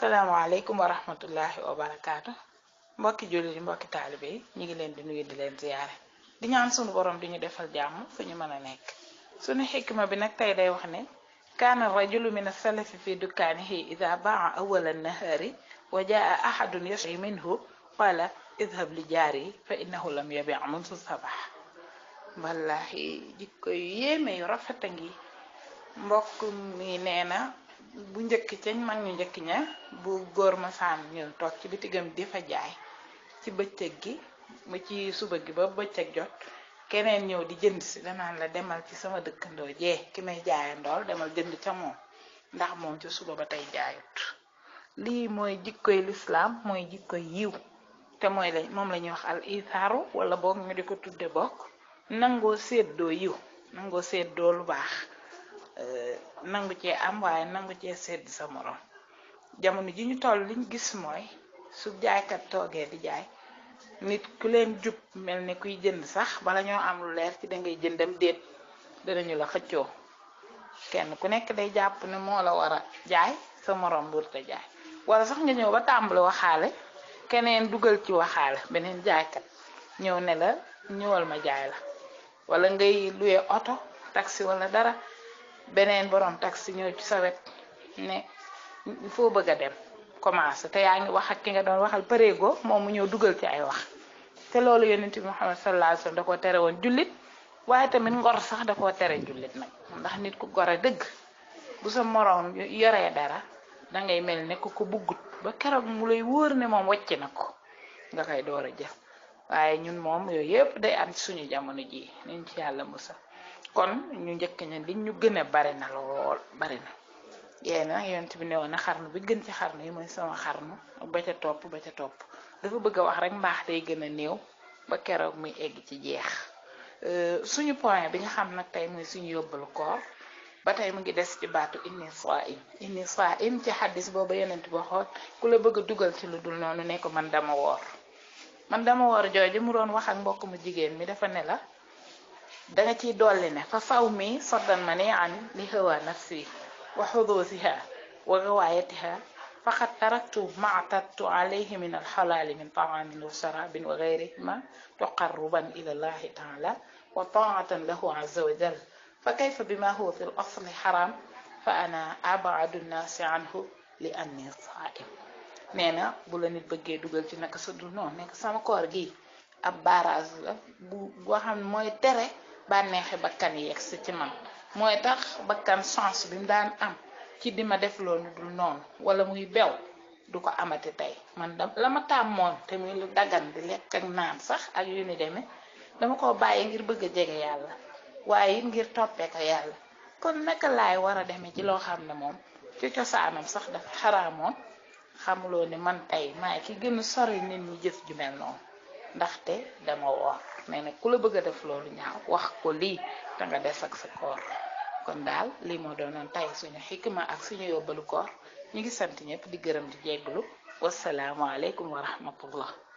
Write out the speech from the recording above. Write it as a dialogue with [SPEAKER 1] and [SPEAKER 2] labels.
[SPEAKER 1] Assalamualaikum warahmatullahi wabarakatuh. Mbokki julli mbokki talibé ñi ngi leen di nuyu di leen ziaré di ñaan sunu borom di ñu defal jamm fu ñu mëna nekk sunu hikma bi nak tay day wax ne kana rajulu min as-salaf fi dukanihi idha ba'a awwal an-nahari wa jaa ahadun yashri minhu qala idhhab li jari fa innahu lam yabi' munsu sabah. Wallahi jikko yéme yu rafetangi mbokk mi neena bu njëkk ci mag ñu njëkk ña bu góor ma saan ñu toog ci bitigam di fa jaay ci bëccëg gi mu ci suba gi ba bëccëg jot keneen ñëw di jënd si danaan la demal ci sama dëkkandoo jee ki may jaaye ndool demal jënd ca moom ndax moom ci suba ba tey jaayut lii mooy jikkoy lislaam mooy jikkoy yiw te mooy la moom la ñuy wax al ithaaru wala boog ñu di ko tudde bokk nangoo séddoo yiw nangoo séddoo lu baax nangu ci am waaye nangu ci sedd sa morom jamono ji ñu toll liñ gis mooy su jaaykat toogee di jaay nit ku leen jub mel ni kuy jënd sax bala ñoo am lu leer ci dangay jëndam déet danañu la xëccoo kenn ku nekk day jàpp ne moo la war a jaay sa morom burta jaay wala sax nga ñëw ba tàmbali waxaale keneen dugal ci waxaale beneen jaaykat ñëw ne la ñëwal ma jaay la wala ngay luye oto taxi wala dara beneen borom taxi ñëw ci sa wet ne foo bëgg a dem commencé te yaa ngi wax ak ki nga doon waxal pareego moom mu ñëw dugal ci ay wax te loolu yonent bi Muhammad sallallahu alayhi wasallam da koo tere woon jullit waaye tamit ngor sax da koo tere jullit nag ndax nit ku gore dëgg bu sa morom yoree dara dangay mel ne ku ko buggut ba keroog mu lay wóor ne moom wàcc na ko nga koy door a jël waaye ñun moom yooyu yëpp day am suñu jamono ji niñ ci yàlla musa kon ñu njëkk ña li ñu gën a bari na lool bari na yéen nag yonent bi newoon na xarnu bi gën ci xarnu yi mooy sama xarnu ba ca topp dafa bëgg a wax rek mbaax day gën a néew ba keroog muy egg ci jeex suñu point bi nga xam nag tey mooy suñu yóbbalu koor ba tey mu ngi des ci baatu inni saa'im ci xaddis booba yonent bi waxoon ku la bëgg a dugal ci lu dul noonu ne ko man dama woor jooju mu doon wax ak mbokk mu jigéen mi dafa ne la danga ciy dolli ne fa faw mi saddan ma ni an li hawa nafsi wa xudusiha wa gawaayatiha faqad taraktu ma'tattu alayhi min alxalaali min taamin wa sharabin wa gayrihima taqarruban ila allahi taala wa taatan lahu azza wa jal fa kayfa bima huwa fi l asli xaram fa ana abadu nnaasi anhu li anni saa'im nee na bu la nit bëggee dugal ci naka sudul noonu nekk sama koor gi ab barrage la boo xam ne mooy tere bànneexi bakkan yi yegsi ci man mooy tax bakkan chance bi mu daan am ci di ma def loolu dul noonu wala muy bew du ko amati tey man la ma tàmmoon te muy lu dagan di lekk ak naan sax ak yu ni demee dama ko bàyyi ngir bëgg a jege yàlla waaye it ngir toppee ko yàlla kon naka laay war a demee ci loo xam ne moom ci cosaanam sax dafa xaraamoon xamuloo ne man tey maay ki gën a sori nit ñi jëf ju mel noonu ndaxte dama woor nee na ku la bëgg a def loolu ñaaw wax ko lii te nga des ak sa koor kon daal lii moo doonoon tay suñu xikma ak suñu yóbbalu koor ñu ngi sant ñëpp di gërëm di jégglu wasalaamu aleykum wa rahmatullah